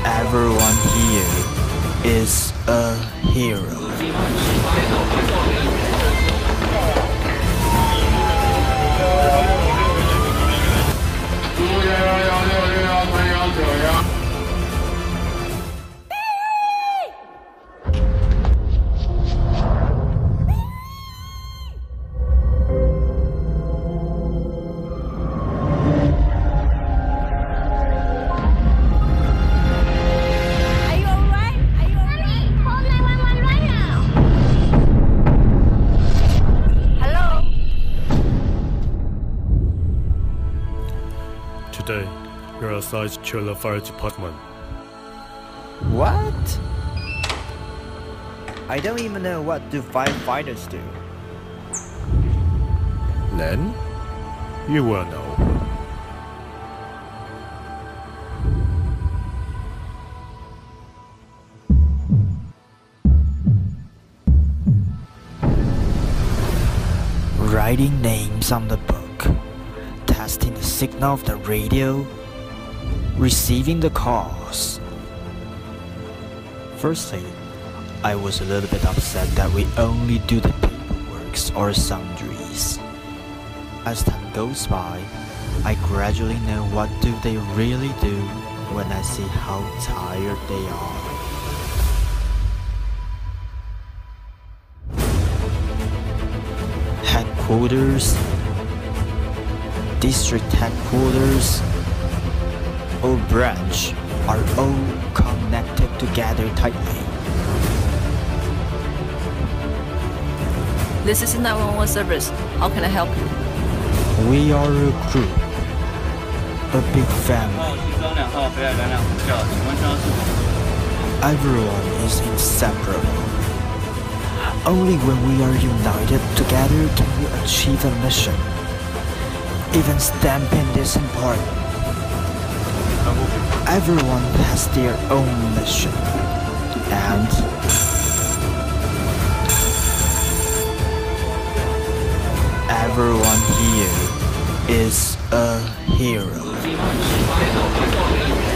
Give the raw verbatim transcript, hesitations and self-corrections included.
Everyone here is a hero. Today, you're assigned to the fire department. What? I don't even know what do firefighters do. Then, you will know. Writing names on the book, testing the signal of the radio, receiving the calls. Firstly, I was a little bit upset that we only do the paperworks or sundries. As time goes by, I gradually know what do they really do when I see how tired they are. Headquarters, district headquarters, or branch are all connected together tightly. This is nine one one service. How can I help you? We are a group, a big family. Everyone is inseparable. Only when we are united together can we achieve a mission. Even stamping is important. Everyone has their own mission, and everyone here is a hero.